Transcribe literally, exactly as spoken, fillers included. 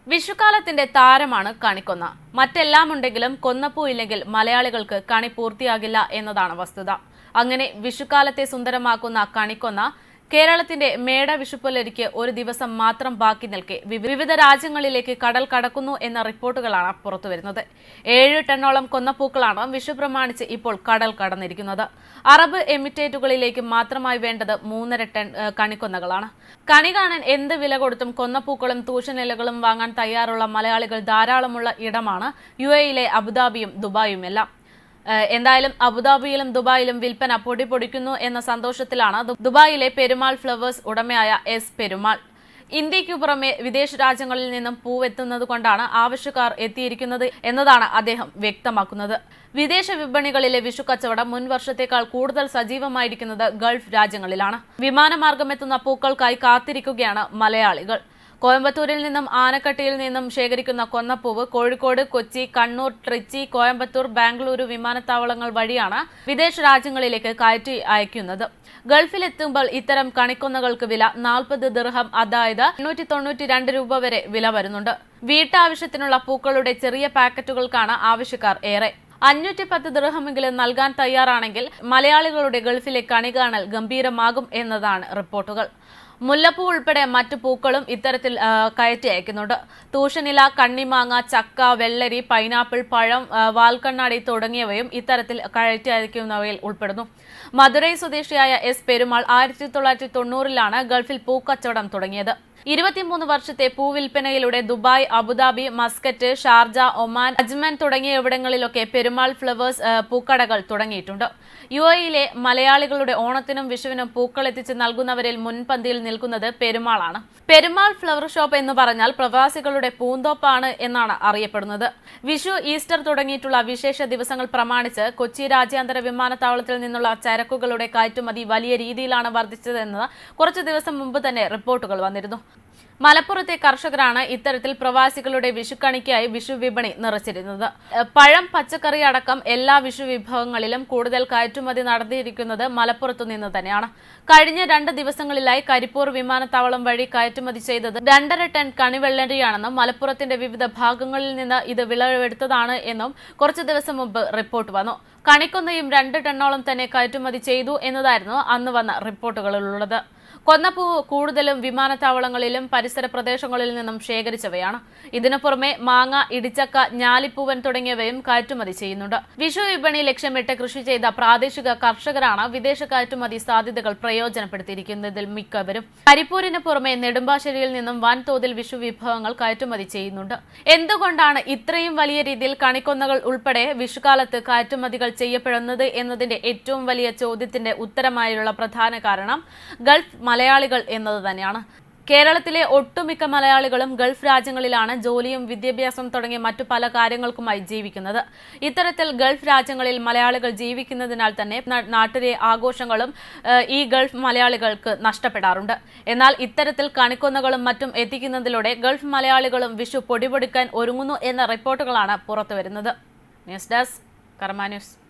വിഷുക്കാലത്തിന്റെ താരമാണ് കണിക്കൊന്ന. മറ്റെല്ലാം ഉണ്ടെങ്കിലും കൊന്നപ്പൂ ഇല്ലെങ്കിൽ മലയാളികൾക്ക് കണി പൂർത്തിയാകില്ല എന്നതാണ് വസ്തുത. അങ്ങനെ വിഷുക്കാലത്തെ സുന്ദരമാക്കുന്ന കണിക്കൊന്ന കേരളത്തിന്റെ മേട വിഷുപ്പുലരിക്ക് ഒരു ദിവസം മാത്രം ബാക്കി നിൽക്കെ വിവിധ രാജ്യങ്ങളിലേക്ക് കടൽ കടക്കുന്നു എന്ന റിപ്പോർട്ടുകളാണ് പുറത്തുവരുന്നത്. ഏഴ് ടണ്ണോളം കൊന്നപ്പൂക്കളാണ് വിഷു പ്രമാണിച്ച് ഇപ്പോൾ കടൽ കടന്നിരിക്കുന്നത്. അറബ് എമിറേറ്റുകളിലേക്ക് മാത്രമായി വേണ്ടത് മൂന്നര ടൺ കണിക്കൊന്നകളാണ്. കണി കാണാൻ എന്ത് വില കൊടുത്തും കൊന്നപ്പൂക്കളും തൂഷനിലകളും വാങ്ങാൻ തയ്യാറുള്ള മലയാളികൾ ധാരാളമുള്ള ഇടമാണ് യു എയിലെ അബുദാബിയും ദുബായുമെല്ലാം. എന്തായാലും അബുദാബിയിലും ദുബായിലും വിൽപ്പന പൊടി പൊടിക്കുന്നു എന്ന സന്തോഷത്തിലാണ് ദുബായിലെ പെരുമാൾ ഫ്ലവേഴ്സ് ഉടമയായ എസ് പെരുമാൾ. ഇന്ത്യയ്ക്കു പുറമെ വിദേശ രാജ്യങ്ങളിൽ നിന്നും പൂവെത്തുന്നത് കൊണ്ടാണ് ആവശ്യക്കാർ എത്തിയിരിക്കുന്നത് എന്നതാണ് അദ്ദേഹം വ്യക്തമാക്കുന്നത്. വിദേശ വിപണികളിലെ വിഷു കച്ചവടം മുൻ വർഷത്തേക്കാൾ കൂടുതൽ സജീവമായിരിക്കുന്നത് ഗൾഫ് രാജ്യങ്ങളിലാണ്. വിമാനമാർഗമെത്തുന്ന പൂക്കൾക്കായി കാത്തിരിക്കുകയാണ് മലയാളികൾ. കോയമ്പത്തൂരിൽ നിന്നും ആനക്കട്ടിയിൽ നിന്നും ശേഖരിക്കുന്ന കൊന്നപ്പൂവ് കോഴിക്കോട്, കൊച്ചി, കണ്ണൂർ, ട്രിച്ചി, കോയമ്പത്തൂർ, ബാംഗ്ലൂരു വിമാനത്താവളങ്ങൾ വഴിയാണ് വിദേശ രാജ്യങ്ങളിലേക്ക് കയറ്റി അയക്കുന്നത്. ഗൾഫിലെത്തുമ്പോൾ ഇത്തരം കണിക്കൊന്നകൾക്ക് വില നാൽപ്പത് ദിർഹം, അതായത് എണ്ണൂറ്റി തൊണ്ണൂറ്റി രണ്ട് രൂപ വരെ വില വരുന്നുണ്ട്. വീട്ടാവശ്യത്തിനുള്ള പൂക്കളുടെ ചെറിയ പാക്കറ്റുകൾക്കാണ് ആവശ്യക്കാർ ഏറെ. അഞ്ഞൂറ്റി പത്ത് ദിർഹമെങ്കിലും നൽകാൻ തയ്യാറാണെങ്കിൽ മലയാളികളുടെ ഗൾഫിലെ കണി കാണൽ ഗംഭീരമാകും എന്നതാണ് റിപ്പോർട്ടുകൾ. മുല്ലപ്പൂ ഉൾപ്പെടെ മറ്റു പൂക്കളും ഇത്തരത്തിൽ കയറ്റി അയക്കുന്നുണ്ട്. തൂഷനില, കണ്ണിമാങ്ങ, ചക്ക, വെള്ളരി, പൈനാപ്പിൾ, പഴം, വാൽക്കണ്ണാടി തുടങ്ങിയവയും ഇത്തരത്തിൽ കയറ്റി അയക്കുന്നവയിൽ ഉൾപ്പെടുന്നു. മധുരൈ സ്വദേശിയായ എസ് പെരുമാൾ ആയിരത്തി തൊള്ളായിരത്തി തൊണ്ണൂറിലാണ് ഗൾഫിൽ പൂക്കച്ചവടം തുടങ്ങിയത്. ഇരുപത്തിമൂന്ന് വർഷത്തെ പൂവിൽപ്പനയിലൂടെ Dubai, Abu Dhabi, Muscat, Sharjah, Oman, Ajman തുടങ്ങിയ ഇവിടങ്ങളിലൊക്കെ പെരുമാൾ ഫ്ലവേഴ്സ് പൂക്കടകൾ തുടങ്ങിയിട്ടുണ്ട്. യു എയിലെ മലയാളികളുടെ ഓണത്തിനും വിഷുവിനും പൂക്കൾ എത്തിച്ച് നൽകുന്നവരിൽ മുൻപന്തിയിൽ നിൽക്കുന്നത് പെരുമാളാണ്. പെരുമാൾ ഫ്ലവർ ഷോപ്പ് എന്ന് പറഞ്ഞാൽ പ്രവാസികളുടെ പൂന്തോപ്പാണ് എന്നാണ് അറിയപ്പെടുന്നത്. വിഷു, ഈസ്റ്റർ തുടങ്ങിയിട്ടുള്ള വിശേഷ ദിവസങ്ങൾ പ്രമാണിച്ച് കൊച്ചി രാജ്യാന്തര വിമാനത്താവളത്തിൽ നിന്നുള്ള ചരക്കുകളുടെ കയറ്റുമതി വലിയ രീതിയിലാണ് വർദ്ധിച്ചതെന്ന് കുറച്ചു ദിവസം മുമ്പ് തന്നെ റിപ്പോർട്ടുകൾ വന്നിരുന്നു. മലപ്പുറത്തെ കർഷകരാണ് ഇത്തരത്തിൽ പ്രവാസികളുടെ വിഷുക്കണിക്കായി വിഷു വിപണി നിറച്ചിരുന്നത്. പഴം, പച്ചക്കറി അടക്കം എല്ലാ വിഷു വിഭവങ്ങളിലും കൂടുതൽ കയറ്റുമതി നടത്തിയിരിക്കുന്നത് മലപ്പുറത്തു നിന്ന് തന്നെയാണ്. കഴിഞ്ഞ രണ്ട് ദിവസങ്ങളിലായി കരിപ്പൂർ വിമാനത്താവളം വഴി കയറ്റുമതി ചെയ്തത് രണ്ടര ടൺ കണിവെള്ളരിയാണെന്നും മലപ്പുറത്തിന്റെ വിവിധ ഭാഗങ്ങളിൽ നിന്ന് ഇത് വിളവെടുത്തതാണ് എന്നും കുറച്ചു ദിവസം മുമ്പ് റിപ്പോർട്ട് വന്നു. കണിക്കൊന്നയും രണ്ട് ടണ്ണോളം തന്നെ കയറ്റുമതി ചെയ്തു എന്നതായിരുന്നു അന്ന് വന്ന റിപ്പോർട്ടുകളിലുള്ളത്. കൊന്നപ്പൂവ് കൂടുതലും വിമാനത്താവളങ്ങളിലും പരിസര പ്രദേശങ്ങളിൽ നിന്നും ശേഖരിച്ചവയാണ്. ഇതിനു പുറമെ മാങ്ങ, ഇടിച്ചക്ക, ഞാലിപ്പൂവൻ തുടങ്ങിയവയും കയറ്റുമതി ചെയ്യുന്നുണ്ട്. വിഷു വിപണി ലക്ഷ്യമിട്ട് കൃഷി ചെയ്ത പ്രാദേശിക കർഷകരാണ് വിദേശ കയറ്റുമതി സാധ്യതകൾ പ്രയോജനപ്പെടുത്തിയിരിക്കുന്നതിൽ മിക്കവരും. കരിപ്പൂരിന് പുറമെ നെടുമ്പാശ്ശേരിയിൽ നിന്നും വൻതോതിൽ വിഷു വിഭവങ്ങൾ കയറ്റുമതി ചെയ്യുന്നുണ്ട്. എന്തുകൊണ്ടാണ് ഇത്രയും വലിയ രീതിയിൽ കണിക്കൊന്നകൾ ഉൾപ്പെടെ വിഷുകാലത്ത് കയറ്റുമതികൾ ചെയ്യപ്പെടുന്നത് എന്നതിന്റെ ഏറ്റവും വലിയ ചോദ്യത്തിന്റെ ഉത്തരമായുള്ള പ്രധാന കാരണം ഗൾഫ് മലയാളികൾ എന്നത് തന്നെയാണ്. കേരളത്തിലെ ഒട്ടുമിക്ക മലയാളികളും ഗൾഫ് രാജ്യങ്ങളിലാണ് ജോലിയും വിദ്യാഭ്യാസം തുടങ്ങിയ മറ്റു പല കാര്യങ്ങൾക്കുമായി ജീവിക്കുന്നത്. ഇത്തരത്തിൽ ഗൾഫ് രാജ്യങ്ങളിൽ മലയാളികൾ ജീവിക്കുന്നതിനാൽ തന്നെ നാട്ടിലെ ആഘോഷങ്ങളും ഈ ഗൾഫ് മലയാളികൾക്ക് നഷ്ടപ്പെടാറുണ്ട്. എന്നാൽ ഇത്തരത്തിൽ കണിക്കൊന്നകളും മറ്റും എത്തിക്കുന്നതിലൂടെ ഗൾഫ് മലയാളികളും വിഷു പൊടിപൊടിക്കാൻ ഒരുങ്ങുന്നു എന്ന റിപ്പോർട്ടുകളാണ് പുറത്തുവരുന്നത്. News desk Karma news.